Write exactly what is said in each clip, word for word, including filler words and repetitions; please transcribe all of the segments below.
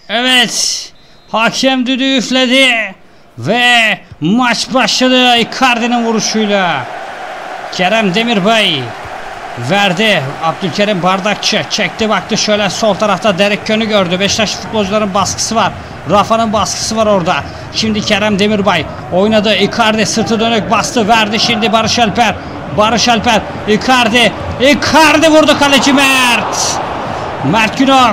Evet. Hakem düdüğü üfledi. Ve maç başladı Icardi'nin vuruşuyla. Kerem Demirbay verdi. Abdülkerim Bardakçı çekti, baktı şöyle sol tarafta Derek Kön'ü gördü. Beşiktaş futbolcuların baskısı var. Rafa'nın baskısı var orada. Şimdi Kerem Demirbay oynadı. Icardi sırtı dönük bastı, verdi şimdi Barış Alper. Barış Alper, Icardi. Icardi vurdu, kaleci Mert. Mert Günok.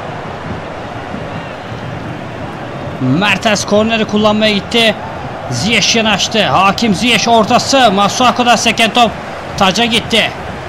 Mertens korneri kullanmaya gitti. Ziyech yanaştı. Hakim Ziyech ortası. Masuaku'da seken top taca gitti.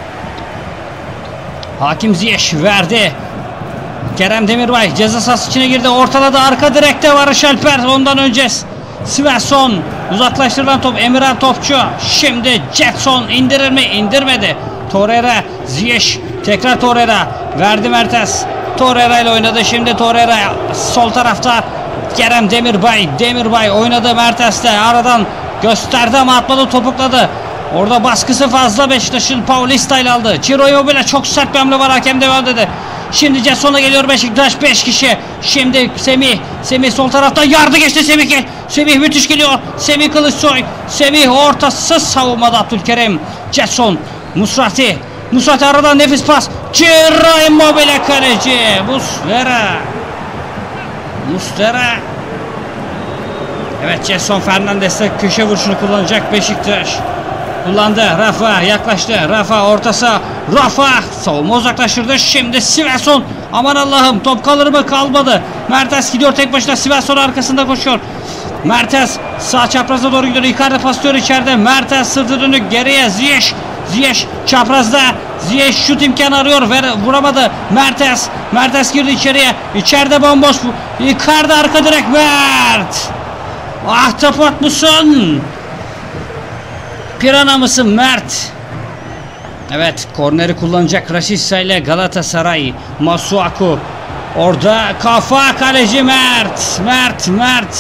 Hakim Ziyech verdi. Kerem Demirbay ceza sahası içine girdi. Ortaladı, arka direkte Barış Alper. Ondan önce Svensson. Uzaklaştırılan top Emirhan Topçu. Şimdi Jetson indirir mi? İndirmedi. Torreira, Ziyech. Tekrar Torreira. Verdi Mertens. Torreira ile oynadı. Şimdi Torreira sol tarafta. Kerem Demirbay. Demirbay oynadı Mertens'le. Aradan gösterdi ama atmadı, topukladı. Orada baskısı fazla Beşiktaş'ın. Paulista ile aldı. Ciro Immobile, çok sert bir hamle var. Hakem devam dedi. Şimdi Jetson'a geliyor Beşiktaş. beş kişi. Şimdi Semih. Semih sol tarafta. Yardı geçti Semih. Semih müthiş geliyor. Semih Kılıçsoy. Semih ortası savunmada Abdülkerim. Jetson. Musrati. Musrati aradan nefis pas. Ciro Immobile kaleci. Muslera. Muslera. Evet, Jetson Fernandes'te köşe vuruşunu kullanacak Beşiktaş. Kullandı. Rafa yaklaştı. Rafa ortası. Rafa savunma uzaklaştırdı. Şimdi Svensson. Aman Allah'ım, top kalır mı? Kalmadı. Mertens gidiyor tek başına. Svensson arkasında koşuyor. Mertens sağ çapraza doğru gidiyor. Icardi paslıyor içeride. Mertens sırtı dönük geriye. Ziyech. Ziyech çaprazda. Ziyech şut imkanı arıyor. Ver, vuramadı. Mertens. Mertens girdi içeriye. İçeride bomboş. Icardi arka direk. Mert. Ahtapot musun? Pirana mısın Mert? Evet, korneri kullanacak Rashica ile Galatasaray. Masuaku. Orada kafa, kaleci Mert. Mert, Mert.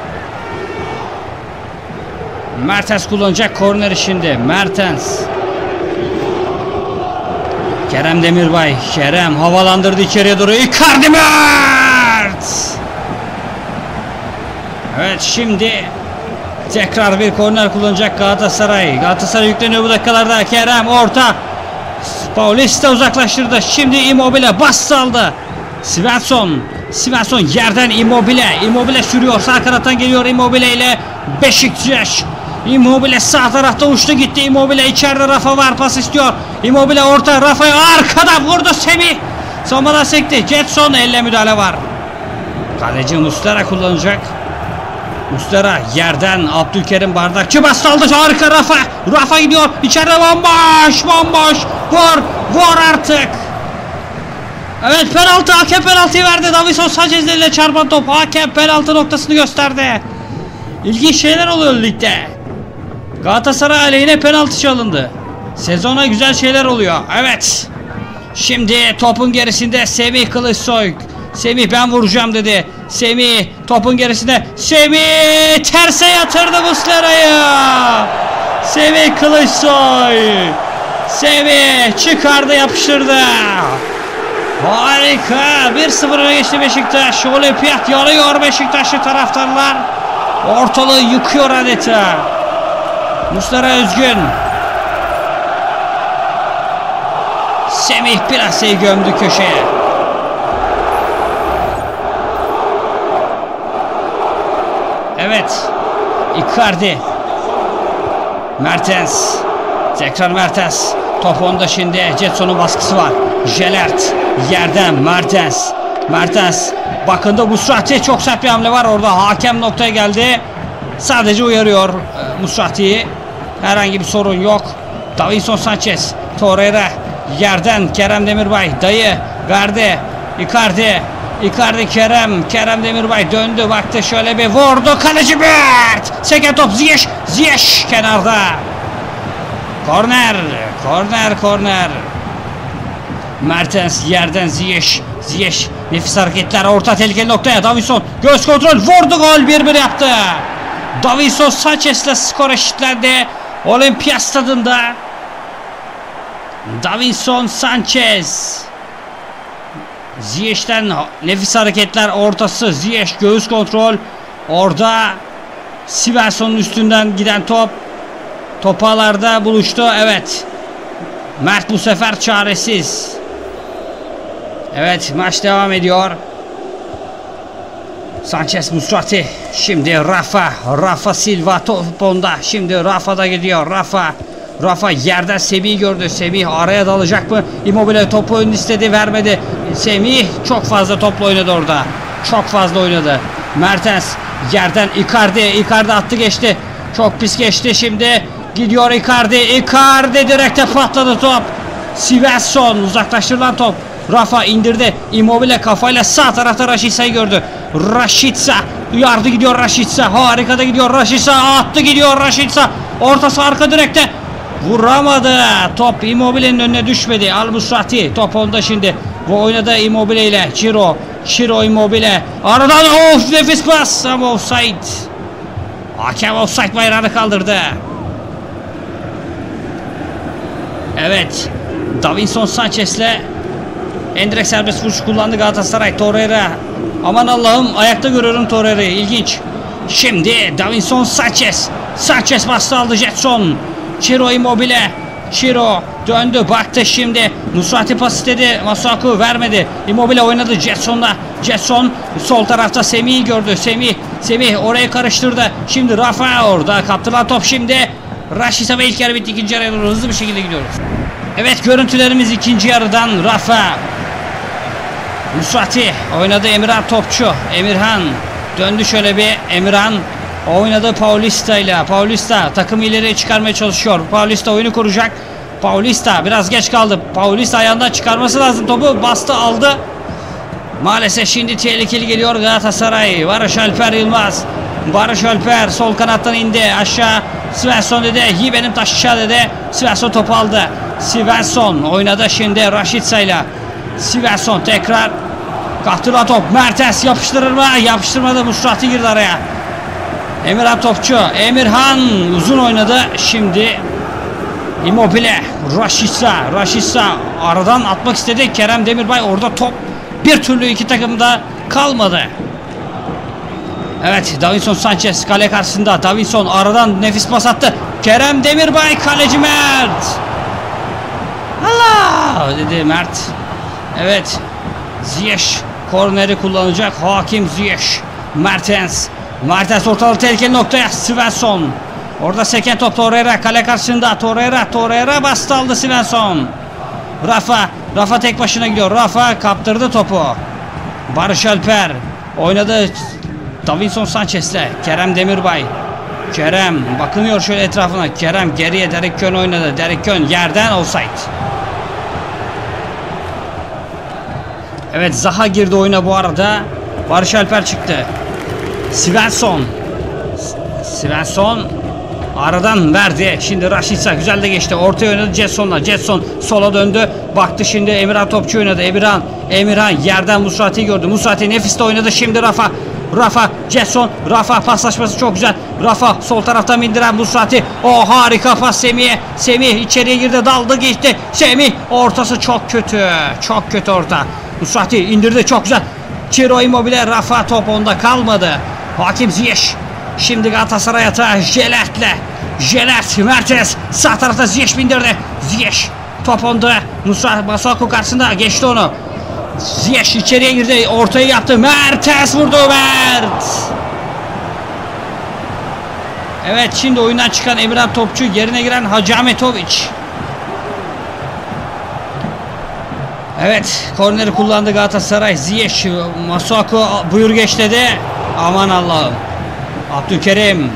Mertens kullanacak korneri şimdi. Mertens. Kerem Demirbay. Kerem havalandırdı içeriye doğru. Icardi, Mert. Evet, şimdi tekrar bir korner kullanacak Galatasaray. Galatasaray yükleniyor bu dakikalarda. Kerem orta. Paulista uzaklaştırdı. Şimdi Immobile bastı aldı. Svensson. Svensson yerden Immobile. Immobile sürüyor. Sağ kanattan geliyor Immobile ile Beşiktaş. Immobile sağ tarafta uçtu gitti. Immobile içeride, Rafa var, pas istiyor. Immobile orta, Rafa'ya arkada vurdu Semih. Savunmadan sekti. Jetson, elle müdahale var. Kaleci Muslera kullanacak. Muslera yerden Abdülkerim Bardakçı bastı aldı. Harika Rafa. Rafa gidiyor. İçeride bomboş. Bomboş. Vur. Vur artık. Evet, penaltı. Hakem penaltıyı verdi. Davinson Sanchez ile çarpan top. Hakem penaltı noktasını gösterdi. İlginç şeyler oluyor ligde. Galatasaray aleyhine penaltı çalındı. Sezona güzel şeyler oluyor. Evet. Şimdi topun gerisinde Semih Kılıçsoy. Semih ben vuracağım dedi. Semih topun gerisinde. Semih terse yatırdı Muslera'yı. Semih Kılıçsoy. Semih çıkardı, yapıştırdı. Harika. bir sıfır öne geçti Beşiktaş. Olimpiyat yarıyor Beşiktaşlı taraftarlar. Ortalığı yıkıyor adeta. Muslera özgün. Semih Plase'yi gömdü köşeye. Evet. Icardi. Mertens. Tekrar Mertens. Top onda şimdi. Jetson'un baskısı var. Jelert. Yerden Mertens. Mertens. Bakın da Musrati, çok sert bir hamle var orada. Hakem noktaya geldi. Sadece uyarıyor e, Musrati'yi. Herhangi bir sorun yok. Davinson Sanchez. Torreira. Yerden Kerem Demirbay. Dayı verdi. Icardi. Icardi, Kerem. Kerem Demirbay döndü. Baktı şöyle bir vurdu. Kaleci Mert. Seken top Ziyech. Ziyech kenarda. Korner. Korner. Korner. Mertens yerden Ziyech. Ziyech nefis hareketler. Orta tehlikeli noktaya. Davinson göz kontrol. Vurdu, gol. bir bir yaptı. Davinson Sanchez'le skor eşitlendi. Olimpiyat stadında. Davinson Sanchez. Ziyech'ten nefis hareketler, ortası Ziyech, göğüs kontrol. Orada Svensson'un üstünden giden top topalarda buluştu. Evet, Mert bu sefer çaresiz. Evet, maç devam ediyor. Sanchez, Musrati. Şimdi Rafa. Rafa Silva toponda. Şimdi Rafa da gidiyor. Rafa. Rafa yerden Semih'i gördü. Semih araya dalacak mı? Immobile topu ön istedi, vermedi. Semih çok fazla topla oynadı orada. Çok fazla oynadı. Mertens yerden Icardi. Icardi attı geçti. Çok pis geçti şimdi. Gidiyor Icardi. Icardi direkte patladı top. Svensson, uzaklaştırılan top. Rafa indirdi. Immobile kafayla sağ tarafta Raşitsa'yı gördü. Raşitsa yardı, gidiyor Raşitsa. Harika da gidiyor Raşitsa. Attı gidiyor Raşitsa. Ortası arka direkte. Vuramadı. Top Immobile'nin önüne düşmedi. Al Musrati. Top onda şimdi. Bu oynadı Immobile ile. Ciro. Ciro Immobile. Aradan of, nefis pas. Ama offside. Hakem offside bayrağını kaldırdı. Evet. Davinson Sanchez'le endirekt serbest vuruş kullandı Galatasaray. Torreira. Aman Allah'ım, ayakta görüyorum Torreira'yı. İlginç. Şimdi Davinson Sanchez. Sanchez bastı, aldı Jetson. Ciro Immobile. Ciro döndü, baktı şimdi. Musrati pas istedi. Masuaku vermedi. Immobile oynadı Jetson'la. Jetson sol tarafta Semih'i gördü. Semih. Semih orayı karıştırdı. Şimdi Rafa orada. Kaptıran top şimdi. Raşitsa ve ilk yarı bitti. İkinci yarıya doğru hızlı bir şekilde gidiyoruz. Evet, görüntülerimiz ikinci yarıdan. Rafa. Musrati oynadı, Emirhan topçu. Emirhan döndü şöyle bir. Emirhan oynadı Paulista ile. Paulista takımı ileriye çıkarmaya çalışıyor. Paulista oyunu kuracak. Paulista biraz geç kaldı. Paulista ayağından çıkarması lazım topu. Bastı, aldı. Maalesef şimdi tehlikeli geliyor Galatasaray. Barış Alper Yılmaz. Barış Alper sol kanattan indi aşağı. Svensson dedi. Yi benim taş aşağı dedi. Svensson topu aldı. Svensson oynadı şimdi Raşitsa ile. Svensson tekrar kaptıran top. Mertens yapıştırır mı? Yapıştırmadı. Musrati girdi araya. Emirhan topçu. Emirhan uzun oynadı. Şimdi Immobile. Raşitsa. Raşitsa aradan atmak istedi. Kerem Demirbay orada top. Bir türlü iki takımda kalmadı. Evet, Davinson Sanchez kale karşısında. Davinson aradan nefis pas attı. Kerem Demirbay, kaleci Mert. Allah dedi Mert. Evet, Ziyech korneri kullanacak. Hakim Ziyech. Mertens. Mertens ortalığı tehlikeli noktaya. Svensson. Orada seken top Torreira kale karşısında. Torreira. Torreira bastı, aldı Svensson. Rafa. Rafa tek başına gidiyor. Rafa kaptırdı topu. Barış Alper oynadı Davinson Sanchez'le. Kerem Demirbay. Kerem bakınıyor şöyle etrafına. Kerem geriye, Derek Kön oynadı. Derek Kön yerden offside. Evet, Zaha girdi oyuna bu arada. Barış Alper çıktı. Svensson. Svensson aradan verdi. Şimdi Raşitsa güzel de geçti. Ortaya oynadı Jetson'la. Jetson sola döndü. Baktı şimdi Emirhan topçu oynadı. Emirhan. Emirhan yerden Musrati'yi gördü. Musrati nefis de oynadı. Şimdi Rafa. Rafa. Jetson. Rafa paslaşması çok güzel. Rafa sol taraftan indiren Musrati. O harika pas Semih'e. Semih içeriye girdi. Daldı geçti. Semih ortası çok kötü. Çok kötü orta. Musrati indirdi. Çok güzel. Ciro Immobile. Rafa top onda kalmadı. Hakim Ziyech. Şimdi Galatasaray atağı Jelert'le. Jelert, Mertens sağ tarafta Ziyech bindirdi. Ziyech top onda. Musa Masuaku karşısında geçti onu. Ziyech içeriye girdi. Ortayı yaptı. Mertens vurdu. Mert. Evet, şimdi oyundan çıkan Emirhan topçu, yerine giren Hacı Ahmetoviç. Evet, korneri kullandı Galatasaray. Ziyech, Masuaku buyur geç dedi. Aman Allah'ım. Abdülkerim.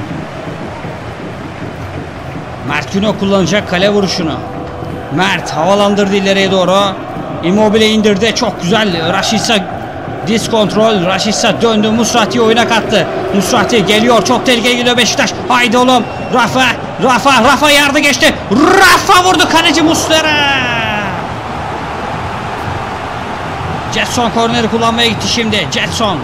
Mert Günok kullanacak kale vuruşunu. Mert havalandırdı ileriye doğru. Immobile indirdi. Çok güzel. Raşitsa diz kontrol. Raşitsa döndü. Musrati oyuna kattı. Musrati geliyor. Çok tehlikeli gidiyor Beşiktaş. Haydi oğlum. Rafa. Rafa. Rafa yardı geçti. Rafa vurdu. Kaleci Muslera. Jetson korneri kullanmaya gitti şimdi. Jetson.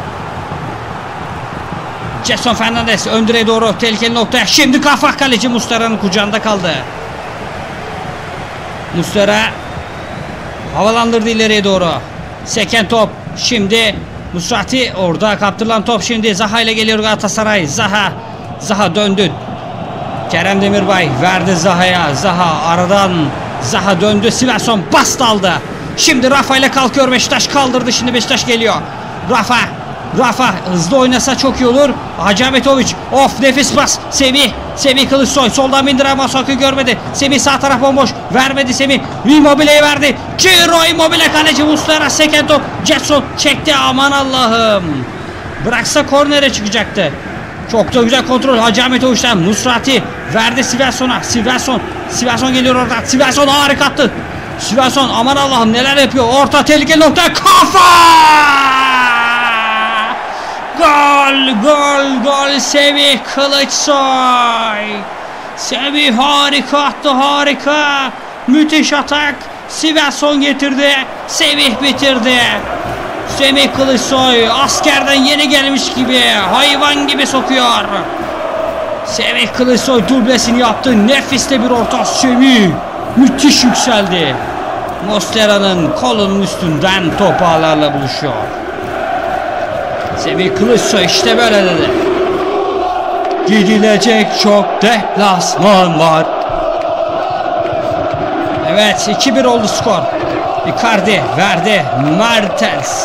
Jetson Fernandez ön direğe doğru tehlikeli noktaya. Şimdi kafa, kaleci Muslera'nın kucağında kaldı. Muslera havalandırdı ileriye doğru. Seken top. Şimdi Musrati orada kaptırılan top şimdi Zaha ile geliyor Galatasaray. Zaha. Zaha döndü. Kerem Demirbay verdi Zaha'ya. Zaha aradan. Zaha döndü. Svensson bastı aldı. Şimdi Rafa ile kalkıyor Beşiktaş. Kaldırdı. Şimdi Beşiktaş geliyor. Rafa. Rafa hızlı oynasa çok iyi olur. Hacı Ahmetoviç. Of nefis pas. Semih. Semih Kılıçsoy. Soldan bindiren Masuaku görmedi. Semih sağ taraf bomboş. Vermedi Semih. Immobile'ye verdi. Ciro Immobile kaleci Muslera. Seken top. Jetson çekti. Aman Allah'ım. Bıraksa kornere çıkacaktı. Çok da güzel kontrol Hacı Ahmetoviç'ten. Musrati verdi Svensson'a. Svensson. Svensson geliyor oradan. Svensson harika attı. Svensson aman Allah'ım neler yapıyor. Orta tehlikeli nokta. Kafa! Gol, gol, gol Semih Kılıçsoy. Semih harika attı, harika. Müthiş atak. Svensson getirdi. Semih bitirdi. Semih Kılıçsoy askerden yeni gelmiş gibi, hayvan gibi sokuyor. Semih Kılıçsoy dublesini yaptı. Nefis de bir orta. Semih müthiş yükseldi. Moslera'nın kolunun üstünden top ağlarla buluşuyor. Semih Kılıçsoy işte böyle dedi. Gidilecek çok deplasman var. Evet iki bir oldu skor. Icardi verdi. Mertens.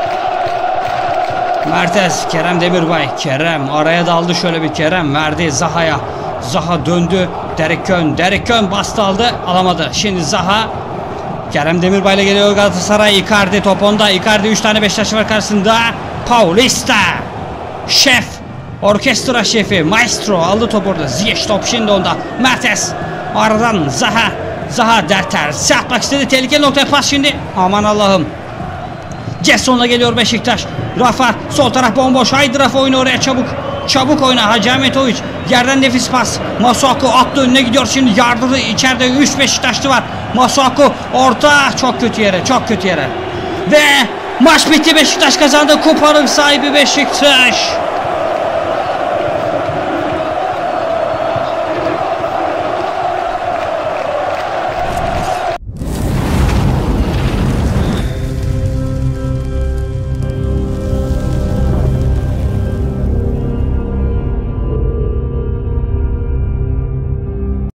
Mertens. Kerem Demirbay. Kerem araya daldı şöyle bir Kerem. Verdi Zaha'ya. Zaha döndü. Derek Kön. Derek Kön bastı aldı. Alamadı. Şimdi Zaha. Kerem Demirbay ile geliyor Galatasaray. Icardi top onda. Icardi üç tane Beşiktaş var karşısında. Paulista. Şef. Orkestra şefi. Maestro aldı top orada. Ziyech top şimdi onda. Mertens. Aradan Zaha. Zaha derter. Atmak istedi. Tehlikeli noktaya pas şimdi. Aman Allah'ım. Jetson'la geliyor Beşiktaş. Rafa. Sol taraf bomboş. Haydi Rafa oyna oraya çabuk. Çabuk oyna. Hacı Ahmetoviç. Yerden nefis pas. Masuaku attı önüne gidiyor. Şimdi yardırdı. İçeride üç Beşiktaşlı var. Masuaku orta. Çok kötü yere. Çok kötü yere. Ve maç bitti. Beşiktaş kazandı. Kupanın sahibi Beşiktaş.